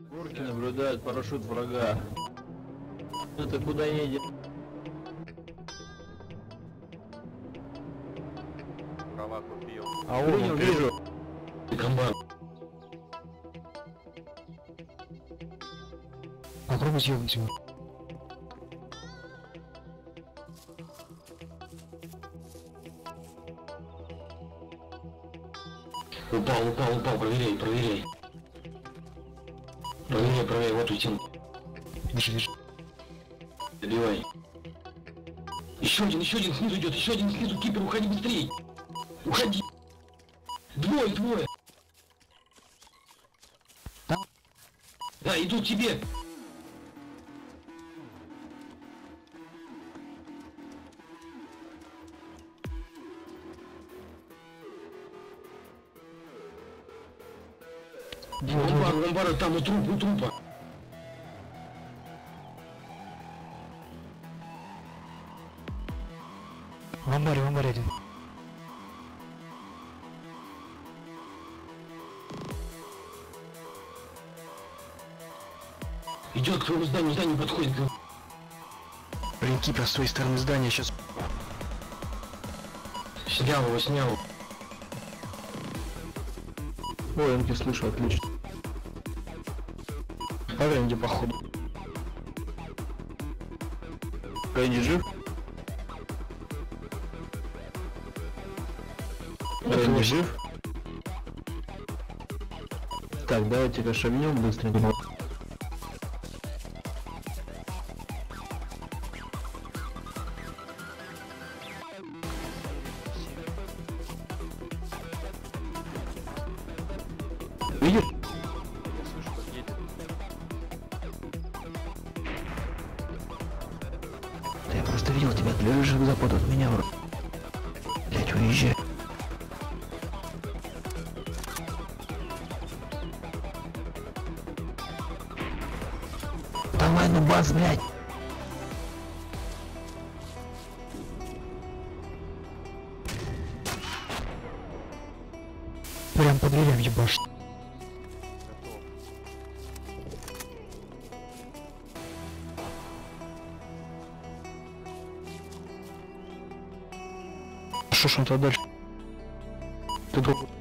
Горки наблюдают парашют врага. Это куда едет? Права купил. А он вижу. Комбат. Попробуй съебать его. Упал, проверяй. Проверяй, вот утин. Держи. Добивай. Еще один снизу идет, кипер, уходи быстрей. Уходи. Двое. Да, идут тебе. Ломбард, там у трупа. В амбаре один. Идет к твоему зданию подходит. Блин, Кипер с твоей стороны здания сейчас. Снял его. Ой, он тебя слышу, отлично. Павел, где походу? Рэнди жив? Рэнди жив? Так, давайте-ка шагнем быстренько. Видишь? Слышу, как едет. Да я просто видел тебя, ты лежишь к западу от меня, бро. Блять, уезжай. Давай, ну бац, блять. Прям по дверям ебашь. Готов. Что ж он туда дальше? Ты долго...